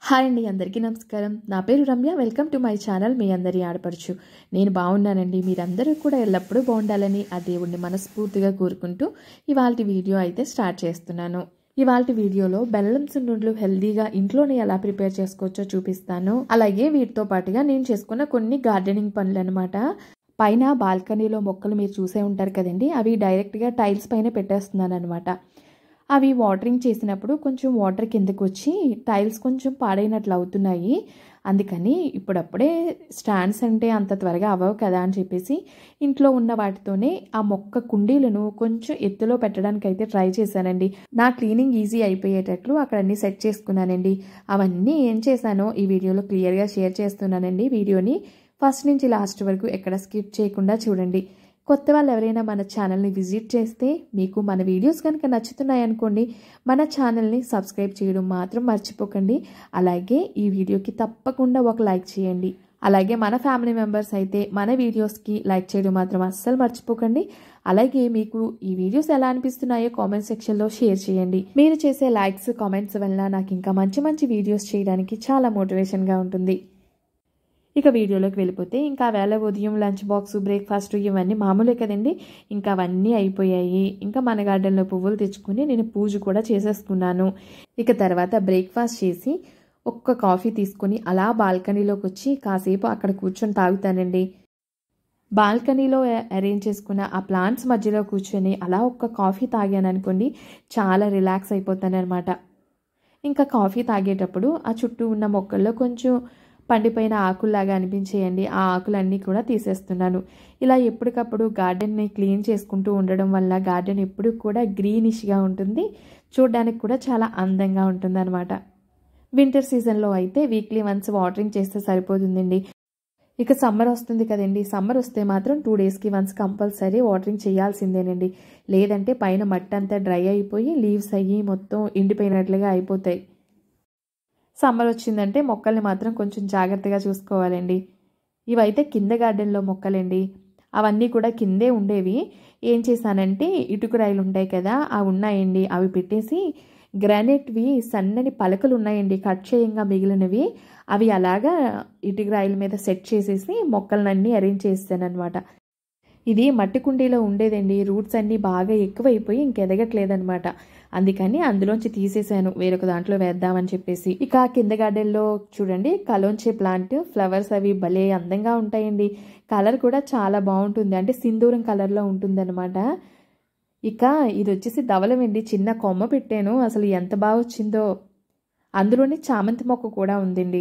Hi అండి, అందరికీ నమస్కారం. నా పేరు Ramya. Welcome to my channel. మీ అందరి ఆడపడుచు. నేను బాగున్నానండి. మీరందరూ కూడా ఎల్లప్పుడూ బాగుండాలని ఆ దేవుణ్ణి మనస్ఫూర్తిగా కోరుకుంటూ ఇవాల్టి వీడియో అయితే స్టార్ట్ చేస్తున్నాను. ఇవాల్టి వీడియోలో బెల్లం సున్నుండ్లు హెల్దీగా ఇంట్లోనే ఎలా ప్రిపేర్ చేసుకోవచ్చో చూపిస్తాను. అలాగే వీటితో పాటుగా నేను చేసుకున్న కొన్ని గార్డెనింగ్ పనులు అనమాట. పైన బాల్కనీలో మొక్కలు మీరు చూసే ఉంటారు కదండి, అవి డైరెక్ట్గా టైల్స్ పైన పెట్టేస్తున్నాను అనమాట. అవి వాటరింగ్ చేసినప్పుడు కొంచెం వాటర్ కిందకు వచ్చి టైల్స్ కొంచెం పాడైనట్లు అవుతున్నాయి. అందుకని ఇప్పుడప్పుడే స్టాండ్స్ అంటే అంత త్వరగా అవ్వవు కదా అని చెప్పేసి ఇంట్లో ఉన్న వాటితోనే ఆ మొక్క కుండీలను కొంచెం ఎత్తులో పెట్టడానికి అయితే ట్రై చేశానండి. నా క్లీనింగ్ ఈజీ అయిపోయేటట్లు అక్కడ అన్నీ సెట్ చేసుకున్నానండి. అవన్నీ ఏం చేశానో ఈ వీడియోలో క్లియర్గా షేర్ చేస్తున్నానండి. వీడియోని ఫస్ట్ నుంచి లాస్ట్ వరకు ఎక్కడ స్కిప్ చేయకుండా చూడండి. కొత్త వాళ్ళు ఎవరైనా మన ఛానల్ని విజిట్ చేస్తే మీకు మన వీడియోస్ కనుక నచ్చుతున్నాయనుకోండి, మన ఛానల్ని సబ్స్క్రైబ్ చేయడం మాత్రం మర్చిపోకండి. అలాగే ఈ వీడియోకి తప్పకుండా ఒక లైక్ చేయండి. అలాగే మన ఫ్యామిలీ మెంబర్స్ అయితే మన వీడియోస్కి లైక్ చేయడం మాత్రం అస్సలు మర్చిపోకండి. అలాగే మీకు ఈ వీడియోస్ ఎలా అనిపిస్తున్నాయో కామెంట్ సెక్షన్లో షేర్ చేయండి. మీరు చేసే లైక్స్ కామెంట్స్ వల్ల నాకు ఇంకా మంచి మంచి వీడియోస్ చేయడానికి చాలా మోటివేషన్గా ఉంటుంది. ఇక వీడియోలోకి వెళ్ళిపోతే ఇంకా వేళ ఉదయం లంచ్ బాక్స్, బ్రేక్ఫాస్ట్ ఇవన్నీ మామూలే కదండి. ఇంకా అవన్నీ అయిపోయాయి. ఇంకా మన గార్డెన్లో పువ్వులు తెచ్చుకుని నేను పూజ కూడా చేసేసుకున్నాను. ఇక తర్వాత బ్రేక్ఫాస్ట్ చేసి ఒక్క కాఫీ తీసుకుని అలా బాల్కనీలోకి వచ్చి కాసేపు అక్కడ కూర్చొని తాగుతానండి. బాల్కనీలో అరేంజ్ చేసుకున్న ఆ ప్లాంట్స్ మధ్యలో కూర్చొని అలా ఒక్క కాఫీ తాగాను అనుకోండి, చాలా రిలాక్స్ అయిపోతాను అనమాట. ఇంకా కాఫీ తాగేటప్పుడు ఆ చుట్టూ ఉన్న మొక్కల్లో కొంచెం పండిపోయిన ఆకుల్లాగా అనిపించేయండి. ఆ ఆకులన్నీ కూడా తీసేస్తున్నాను. ఇలా ఎప్పటికప్పుడు గార్డెన్ని క్లీన్ చేసుకుంటూ ఉండడం వల్ల గార్డెన్ ఎప్పుడు కూడా గ్రీనిష్గా ఉంటుంది. చూడడానికి కూడా చాలా అందంగా ఉంటుంది అనమాట. వింటర్ సీజన్లో అయితే వీక్లీ వన్స్ వాటరింగ్ చేస్తే సరిపోతుందండి. ఇక సమ్మర్ వస్తుంది కదండి, సమ్మర్ వస్తే మాత్రం 2 డేస్కి వన్స్ కంపల్సరీ వాటరింగ్ చేయాల్సిందేనండి. లేదంటే పైన మట్టి అంతా డ్రై అయిపోయి లీవ్స్ అయ్యి మొత్తం ఎండిపోయినట్లుగా అయిపోతాయి. సమ్మర్ వచ్చిందంటే మొక్కల్ని మాత్రం కొంచెం జాగ్రత్తగా చూసుకోవాలండి. ఇవైతే కింద గార్డెన్లో మొక్కలండి. అవన్నీ కూడా కిందే ఉండేవి. ఏం చేశానంటే ఇటుకరాయిలు ఉంటాయి కదా, అవి ఉన్నాయండి. అవి పెట్టేసి గ్రానైట్వి సన్నని పలకలు ఉన్నాయండి, కట్ చేయంగా మిగిలినవి. అవి అలాగా ఇటుకరాయిల మీద సెట్ చేసేసి మొక్కలన్నీ అరేంజ్ చేస్తాను అనమాట. ఇది మట్టి కుండీలో ఉండేదండి. రూట్స్ అన్నీ బాగా ఎక్కువైపోయి ఇంకెదగట్లేదనమాట. అందుకని అందులోంచి తీసేసాను, వేరొక దాంట్లో వేద్దామని చెప్పేసి. ఇక కింద గార్డెన్లో చూడండి కలోంచే ప్లాంట్, ఫ్లవర్స్ అవి భలే అందంగా ఉంటాయండి. కలర్ కూడా చాలా బాగుంటుంది, అంటే సింధూరం కలర్లో ఉంటుందన్నమాట. ఇక ఇది వచ్చేసి ధవళమండి. చిన్న కొమ్మ పెట్టాను, అసలు ఎంత బాగా వచ్చిందో. అందులోనే చామంతి మొక్క కూడా ఉందండి.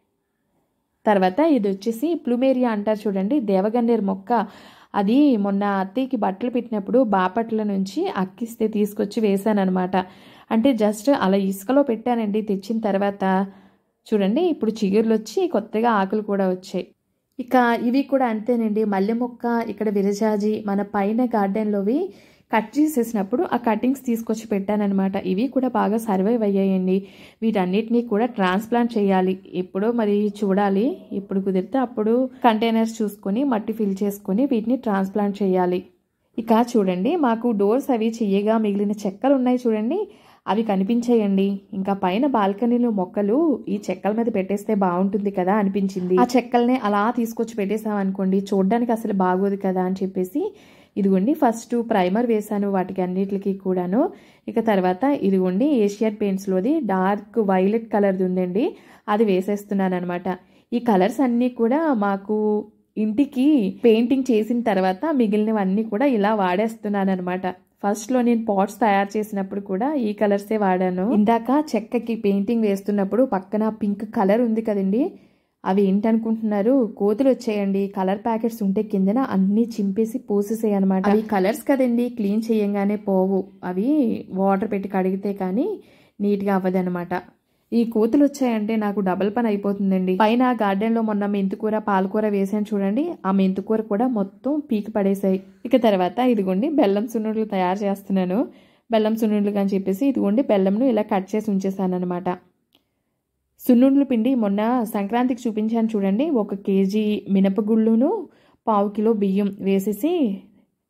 తర్వాత ఇది వచ్చేసి ప్లూమేరియా అంటారు చూడండి, దేవగన్నేరు మొక్క. అది మొన్న అత్తయ్యకి బట్టలు పెట్టినప్పుడు బాపట్ల నుంచి అక్కిస్తే తీసుకొచ్చి వేశాను అనమాట. అంటే జస్ట్ అలా ఇసుకలో పెట్టానండి. తెచ్చిన తర్వాత చూడండి ఇప్పుడు చిగుర్లు వచ్చి కొత్తగా ఆకులు కూడా వచ్చాయి. ఇక ఇవి కూడా అంతేనండి. మల్లె మొక్క, ఇక్కడ విరజాజి మన పైన గార్డెన్లోవి కట్ చేసేసినప్పుడు ఆ కటింగ్స్ తీసుకొచ్చి పెట్టానమాట. ఇవి కూడా బాగా సర్వైవ్ అయ్యాయండి. వీటన్నిటినీ కూడా ట్రాన్స్ప్లాంట్ చేయాలి. ఎప్పుడో మరి చూడాలి, ఎప్పుడు కుదిరితే అప్పుడు కంటైనర్స్ చూసుకొని మట్టి ఫిల్ చేసుకొని వీటిని ట్రాన్స్ప్లాంట్ చేయాలి. ఇక చూడండి మాకు డోర్స్ అవి చెయ్యగా మిగిలిన చెక్కలు ఉన్నాయి చూడండి, అవి కనిపించాయండి. ఇంకా పైన బాల్కనీలో మొక్కలు ఈ చెక్కల మీద పెట్టేస్తే బాగుంటుంది కదా అనిపించింది. ఆ చెక్కల్ని అలా తీసుకొచ్చి పెట్టేసామనుకోండి చూడడానికి అసలు బాగోదు కదా అని చెప్పేసి ఇదిగోండి ఫస్ట్ ప్రైమర్ వేసాను వాటికి అన్నిటికి కూడాను. ఇక తర్వాత ఇదిగోండి ఏషియన్ పెయింట్స్లోది డార్క్ వైలెట్ కలర్ది ఉందండి, అది వేసేస్తున్నాను అనమాట. ఈ కలర్స్ అన్నీ కూడా మాకు ఇంటికి పెయింటింగ్ చేసిన తర్వాత మిగిలినవన్నీ కూడా ఇలా వాడేస్తున్నాను అనమాట. ఫస్ట్లో నేను పాట్స్ తయారు చేసినప్పుడు కూడా ఈ కలర్సే వాడాను. ఇందాక చెక్కకి పెయింటింగ్ వేస్తున్నప్పుడు పక్కన పింక్ కలర్ ఉంది కదండి, అవి ఏంటనుకుంటున్నారు, కోతులు వచ్చాయండి. కలర్ ప్యాకెట్స్ ఉంటే కిందన అన్నీ చింపేసి పోసేసాయి అనమాట. అవి కలర్స్ కదండి, క్లీన్ చేయంగానే పోవు. అవి వాటర్ పెట్టి కడిగితే కానీ నీట్గా అవ్వదనమాట. ఈ కోతులు వచ్చాయంటే నాకు డబల్ పని అయిపోతుందండి. పైన గార్డెన్లో మొన్న మెంతుకూర, పాలకూర వేసాను చూడండి, ఆ మెంతుకూర కూడా మొత్తం పీకి పడేసాయి. ఇక తర్వాత ఇదిగోండి బెల్లం సున్నుండ్లు తయారు చేస్తున్నాను. బెల్లం సున్నుండ్లు అని చెప్పేసి ఇదిగోండి బెల్లంను ఇలా కట్ చేసి ఉంచేసాను అనమాట. సున్నుండ్ల పిండి మొన్న సంక్రాంతికి చూపించాను చూడండి, 1 కేజీ మినపగుళ్ళును 1/2 కిలో బియ్యం వేసేసి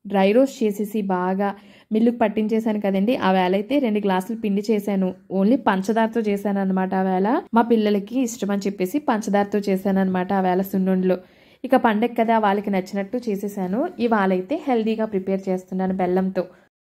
డ్రై రోస్ట్ చేసేసి బాగా మిల్లుకు పట్టించేసాను కదండి. ఆ వేళ అయితే 2 గ్లాసులు పిండి చేశాను. ఓన్లీ పంచదారతో చేశాను అనమాట ఆ వేళ. మా పిల్లలకి ఇష్టమని చెప్పేసి పంచదారతో చేశాను అనమాట ఆ వేళ సున్నుండలు. ఇక పండగ కదా వాళ్ళకి నచ్చినట్టు చేసేసాను. ఇవాళైతే హెల్దీగా ప్రిపేర్ చేస్తున్నాను బెల్లంతో.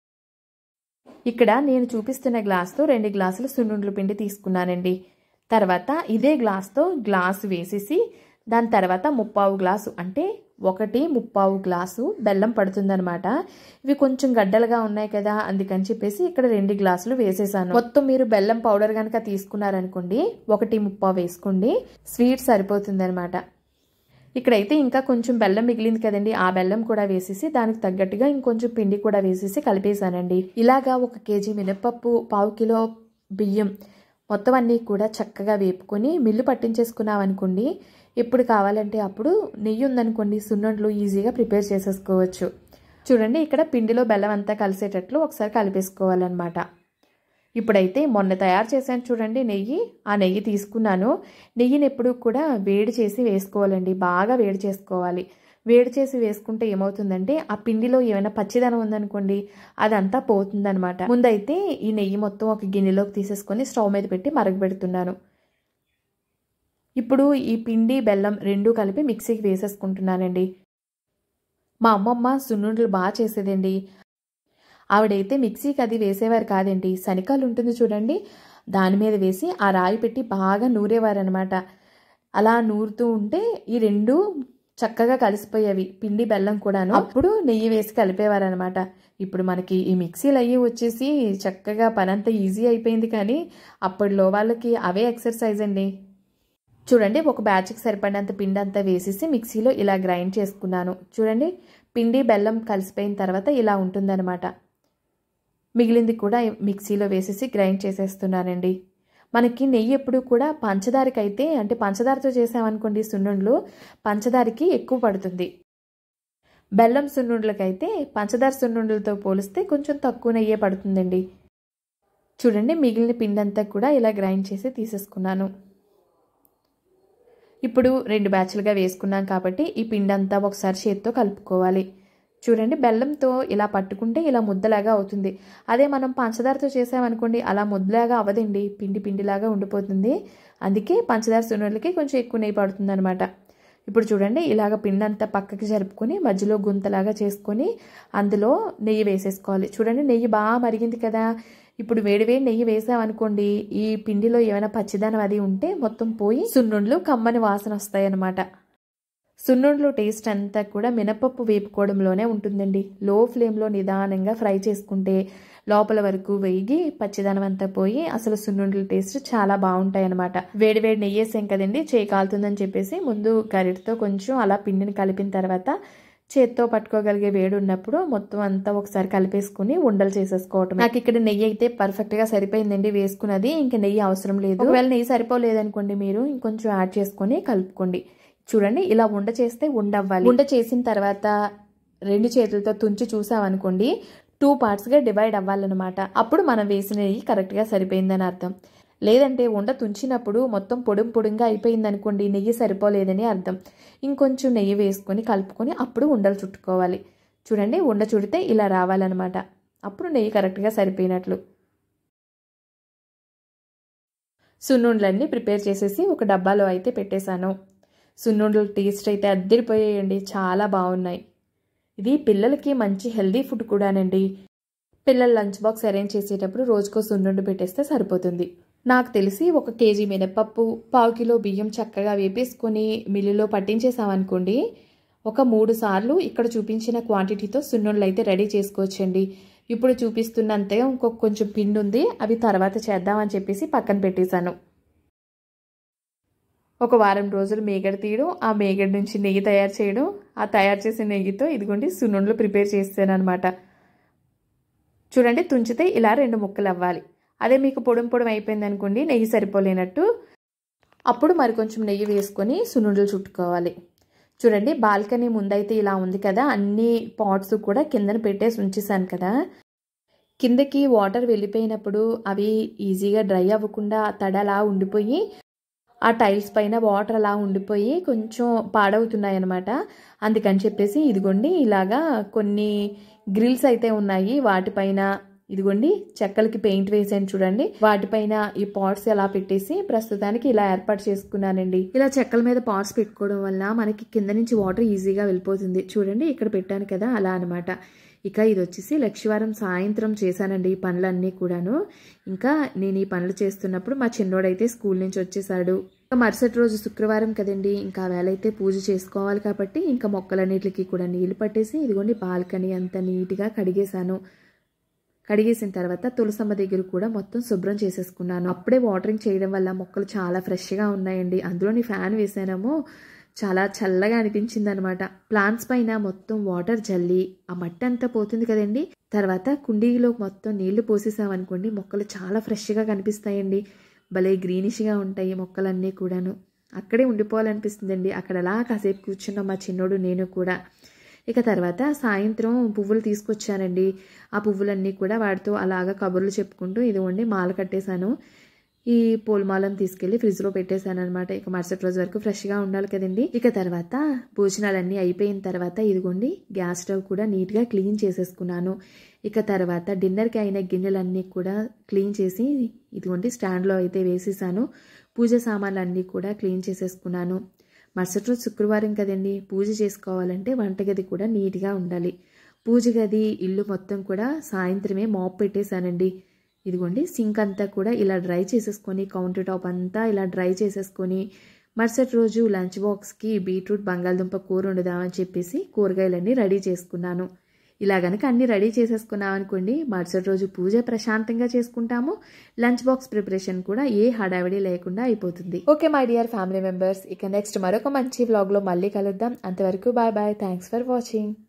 ఇక్కడ నేను చూపిస్తున్న గ్లాస్తో 2 గ్లాసులు సున్నుండల పిండి తీసుకున్నానండి. తర్వాత ఇదే గ్లాస్తో గ్లాసు వేసేసి దాని తర్వాత 3/4 గ్లాసు అంటే 1/3 గ్లాసు బెల్లం పడుతుందనమాట. ఇవి కొంచెం గడ్డలుగా ఉన్నాయి కదా, అందుకని చెప్పేసి ఇక్కడ 2 గ్లాసులు వేసేసాను. మొత్తం మీరు బెల్లం పౌడర్ కనుక తీసుకున్నారనుకోండి 1/3 వేసుకోండి, స్వీట్ సరిపోతుందనమాట. ఇక్కడైతే ఇంకా కొంచెం బెల్లం మిగిలింది కదండి, ఆ బెల్లం కూడా వేసేసి దానికి తగ్గట్టుగా ఇంకొంచెం పిండి కూడా వేసేసి కలిపేసానండి. ఇలాగా 1 కేజీ మినపప్పు, 1/2 కిలో బియ్యం మొత్తం అన్నీ కూడా చక్కగా వేపుకొని మిల్లు పట్టించేసుకున్నాం అనుకోండి, ఎప్పుడు కావాలంటే అప్పుడు నెయ్యి ఉందనుకోండి సున్నుండలు ఈజీగా ప్రిపేర్ చేసేసుకోవచ్చు. చూడండి ఇక్కడ పిండిలో బెల్లం అంతా కలిసేటట్లు ఒకసారి కలిపేసుకోవాలన్నమాట. ఇప్పుడైతే మొన్న తయారు చేశాను చూడండి నెయ్యి, ఆ నెయ్యి తీసుకున్నాను. నెయ్యిని ఎప్పుడు కూడా వేడి చేసి వేసుకోవాలండి, బాగా వేడి చేసుకోవాలి. వేడి చేసి వేసుకుంటే ఏమవుతుందంటే ఆ పిండిలో ఏమైనా పచ్చిదనం ఉందనుకోండి అదంతా పోతుందనమాట. ముందైతే ఈ నెయ్యి మొత్తం ఒక గిన్నెలోకి తీసేసుకొని స్టవ్ మీద పెట్టి మరగబెడుతున్నాను. ఇప్పుడు ఈ పిండి బెల్లం రెండూ కలిపి మిక్సీకి వేసేసుకుంటున్నానండి. మా అమ్మమ్మ సున్నుండలు బాగా చేసేదండి. ఆవిడైతే మిక్సీకి అది వేసేవారు కాదండి, శనకాలు ఉంటుంది చూడండి దాని మీద వేసి ఆ రాయి పెట్టి బాగా నూరేవారనమాట. అలా నూరుతూ ఉంటే ఈ రెండు చక్కగా కలిసిపోయేవి, పిండి బెల్లం కూడాను. అప్పుడు నెయ్యి వేసి కలిపేవారనమాట. ఇప్పుడు మనకి ఈ మిక్సీలు అయ్యి వచ్చేసి చక్కగా పనంతా ఈజీ అయిపోయింది, కానీ అప్పట్లో వాళ్ళకి అవే ఎక్సర్సైజ్ అండి. చూడండి ఒక బ్యాచ్కి సరిపడినంత పిండి అంతా వేసేసి మిక్సీలో ఇలా గ్రైండ్ చేసుకున్నాను. చూడండి పిండి బెల్లం కలిసిపోయిన తర్వాత ఇలా ఉంటుందన్నమాట. మిగిలింది కూడా మిక్సీలో వేసేసి గ్రైండ్ చేసేస్తున్నానండి. మనకి నెయ్యి ఎప్పుడు కూడా పంచదారకైతే అంటే పంచదారతో చేసామనుకోండి సున్నుండలు పంచదారకి ఎక్కువ పడుతుంది. బెల్లం సున్నుండలకైతే పంచదార సున్నుండలతో పోలిస్తే కొంచెం తక్కువ నెయ్యే పడుతుందండి. చూడండి మిగిలిన పిండి అంతా కూడా ఇలా గ్రైండ్ చేసి తీసేసుకున్నాను. ఇప్పుడు 2 బ్యాచ్లుగా వేసుకున్నాం కాబట్టి ఈ పిండి అంతా ఒకసారి చేత్తో కలుపుకోవాలి. చూడండి బెల్లంతో ఇలా పట్టుకుంటే ఇలా ముద్దలాగా అవుతుంది. అదే మనం పంచదారతో చేసామనుకోండి అలా ముద్దలాగా అవ్వదండి, పిండి పిండిలాగా ఉండిపోతుంది. అందుకే పంచదార సున్నుండలకి కొంచెం ఎక్కువ నెయ్యి పడుతుంది అనమాట. ఇప్పుడు చూడండి ఇలాగ పిండి అంతా పక్కకి జరుపుకొని మధ్యలో గుంతలాగా చేసుకొని అందులో నెయ్యి వేసేసుకోవాలి. చూడండి నెయ్యి బాగా మరిగింది కదా, ఇప్పుడు వేడివేడి నెయ్యి వేసామనుకోండి ఈ పిండిలో ఏమైనా పచ్చిదనం అది ఉంటే మొత్తం పోయి సున్నుండలు కమ్మని వాసన వస్తాయి అన్నమాట. సున్నుండలు టేస్ట్ అంతా కూడా మినపప్పు వేపుకోవడంలోనే ఉంటుందండి. లో ఫ్లేమ్లో నిదానంగా ఫ్రై చేసుకుంటే లోపల వరకు వేగి పచ్చిదనం అంతా పోయి అసలు సున్నుండల టేస్ట్ చాలా బాగుంటాయి అన్నమాట. వేడివేడి నెయ్యి వేసాం కదండి, చేయి కాలుతుందని చెప్పేసి ముందు గరిటతో కొంచెం అలా పిండిని కలిపిన తర్వాత చేత్తో పట్టుకోగలిగే వేడి ఉన్నప్పుడు మొత్తం అంతా ఒకసారి కలిపేసుకుని ఉండలు చేసేసుకోవటం. నాకు ఇక్కడ నెయ్యి అయితే పర్ఫెక్ట్గా సరిపోయిందండి వేసుకున్నది, ఇంకా నెయ్యి అవసరం లేదు. ఒకవేళ నెయ్యి సరిపోలేదనుకోండి మీరు ఇంకొంచెం యాడ్ చేసుకొని కలుపుకోండి. చూడండి ఇలా ఉండ చేస్తే ఉండవ్వాలి. ఉండ చేసిన తర్వాత 2 చేతులతో తుంచి చూసామనుకోండి 2 పార్ట్స్గా డివైడ్ అవ్వాలన్నమాట. అప్పుడు మనం వేసిన నెయ్యి కరెక్ట్గా సరిపోయిందని అర్థం. లేదంటే ఉండ తుంచినప్పుడు మొత్తం పొడుంగా అయిపోయింది అనుకోండి నెయ్యి సరిపోలేదని అర్థం. ఇంకొంచెం నెయ్యి వేసుకొని కలుపుకొని అప్పుడు ఉండలు చుట్టుకోవాలి. చూడండి ఉండ చుడితే ఇలా రావాలన్నమాట, అప్పుడు నెయ్యి కరెక్ట్గా సరిపోయినట్లు. సున్నుండలన్నీ ప్రిపేర్ చేసేసి ఒక డబ్బాలో అయితే పెట్టేశాను. సున్నుండల టేస్ట్ అయితే అద్దరిపోయాయండి, చాలా బాగున్నాయి. ఇది పిల్లలకి మంచి హెల్దీ ఫుడ్ కూడానండి. పిల్లల లంచ్ బాక్స్ అరేంజ్ చేసేటప్పుడు రోజుకో సున్నుండ పెట్టేస్తే సరిపోతుంది. నాకు తెలిసి 1 కేజీ మినపప్పు, 1/2 కిలో బియ్యం చక్కగా వేపేసుకొని మిల్లులో పట్టించేసామనుకోండి ఒక 3 సార్లు ఇక్కడ చూపించిన క్వాంటిటీతో సున్నుండలు అయితే రెడీ చేసుకోవచ్చండి. ఇప్పుడు చూపిస్తున్నంతే ఇంకొక కొంచెం పిండి ఉంది, అవి తర్వాత చేద్దామని చెప్పేసి పక్కన పెట్టేశాను. ఒక వారం రోజులు మేగడ తీయడం, ఆ మేగడ నుంచి నెయ్యి తయారు చేయడం, ఆ తయారు చేసిన నెయ్యితో ఇదిగోండి సున్నుండలు ప్రిపేర్ చేస్తాను అనమాట. చూడండి తుంచితే ఇలా 2 ముక్కలు అవ్వాలి. అదే మీకు పొడం అయిపోయింది అనుకోండి నెయ్యి సరిపోలేనట్టు, అప్పుడు మరి కొంచెం నెయ్యి వేసుకొని సున్నుండలు చుట్టుకోవాలి. చూడండి బాల్కనీ ముందైతే ఇలా ఉంది కదా, అన్ని పాట్స్ కూడా కిందన పెట్టేసి ఉంచేసాను కదా. కిందకి వాటర్ వెళ్ళిపోయినప్పుడు అవి ఈజీగా డ్రై అవ్వకుండా తడలా ఉండిపోయి ఆ టైల్స్ పైన వాటర్ అలా ఉండిపోయి కొంచెం పాడవుతున్నాయి అన్నమాట. అందుకని చెప్పేసి ఇదిగోండి ఇలాగా కొన్ని గ్రిల్స్ అయితే ఉన్నాయి. వాటిపైన ఇదిగోండి చెక్కలకి పెయింట్ వేసాను చూడండి. వాటిపైన ఈ పాట్స్ ఎలా పెట్టేసి ప్రస్తుతానికి ఇలా ఏర్పాటు చేసుకున్నానండి. ఇలా చెక్కల మీద పాట్స్ పెట్టుకోవడం వల్ల మనకి కింద నుంచి వాటర్ ఈజీగా వెళ్ళిపోతుంది. చూడండి ఇక్కడ పెట్టాను కదా, అలా అనమాట. ఇక ఇది వచ్చేసి లక్షవారం సాయంత్రం చేశానండి ఈ పనులన్నీ కూడాను. ఇంకా నేను ఈ పనులు చేస్తున్నప్పుడు మా చిన్నోడైతే స్కూల్ నుంచి వచ్చేసాడు. మరుసటి రోజు శుక్రవారం కదండి, ఇంకా వేళ అయితే పూజ చేసుకోవాలి కాబట్టి ఇంకా మొక్కలన్నిటికి కూడా నీళ్లు పట్టేసి ఇదిగోండి బాల్కనీ అంతా నీట్గా కడిగేశాను. కడిగేసిన తర్వాత తులసమ్మ దగ్గర కూడా మొత్తం శుభ్రం చేసేసుకున్నాను. అప్పుడే వాటరింగ్ చేయడం వల్ల మొక్కలు చాలా ఫ్రెష్గా ఉన్నాయండి. అందులోని ఫ్యాన్ వేసానేమో చాలా చల్లగా అనిపించింది అనమాట. ప్లాంట్స్ పైన మొత్తం వాటర్ జల్లి ఆ మట్టి అంతా పోతుంది కదండి. తర్వాత కుండీలో మొత్తం నీళ్లు పోసేసామనుకోండి మొక్కలు చాలా ఫ్రెష్గా కనిపిస్తాయండి. భలే గ్రీనిష్గా ఉంటాయి మొక్కలన్నీ కూడాను. అక్కడే ఉండిపోవాలనిపిస్తుందండి. అక్కడ అలా కాసేపు కూర్చున్నాం మా చిన్నోడు నేను కూడా. ఇక తర్వాత సాయంత్రం పువ్వులు తీసుకొచ్చానండి. ఆ పువ్వులన్నీ కూడా వాటితో అలాగా కబుర్లు చెప్పుకుంటూ ఇదిగోండి మాల కట్టేశాను. ఈ పూలమాలను తీసుకెళ్లి ఫ్రిడ్జ్లో పెట్టేశాను అనమాట. ఇక మరుసటి రోజు వరకు ఫ్రెష్గా ఉండాలి కదండి. ఇక తర్వాత భోజనాలన్నీ అయిపోయిన తర్వాత ఇదిగోండి గ్యాస్ స్టవ్ కూడా నీట్గా క్లీన్ చేసేసుకున్నాను. ఇక తర్వాత డిన్నర్కి అయిన గిన్నెలన్నీ కూడా క్లీన్ చేసి ఇదిగోండి స్టాండ్లో అయితే వేసేసాను. పూజ సామాన్లు అన్నీ కూడా క్లీన్ చేసేసుకున్నాను. మరుసటి రోజు శుక్రవారం కదండి, పూజ చేసుకోవాలంటే వంటగది కూడా నీట్గా ఉండాలి. పూజ గది ఇల్లు మొత్తం కూడా సాయంత్రమే మాప్ పెట్టేశానండి. ఇదిగోండి సింక్ అంతా కూడా ఇలా డ్రై చేసేసుకొని కౌంటర్ టాప్ అంతా ఇలా డ్రై చేసేసుకొని మరుసటి రోజు లంచ్ బాక్స్కి బీట్రూట్ బంగాళదుంప కూర వండుదామని చెప్పేసి కూరగాయలన్నీ రెడీ చేసుకున్నాను. ఇలా గనక అన్ని రెడీ చేసేసుకున్నాం అనుకోండి మరుసటి రోజు పూజ ప్రశాంతంగా చేసుకుంటాము. లంచ్ బాక్స్ ప్రిపరేషన్ కూడా ఏ హడావిడి లేకుండా అయిపోతుంది. Okay my dear family members, ఇక నెక్స్ట్ మరొక మంచి వ్లాగ్లో మళ్ళీ కలుద్దాం. అంతవరకు bye bye. Thanks for watching.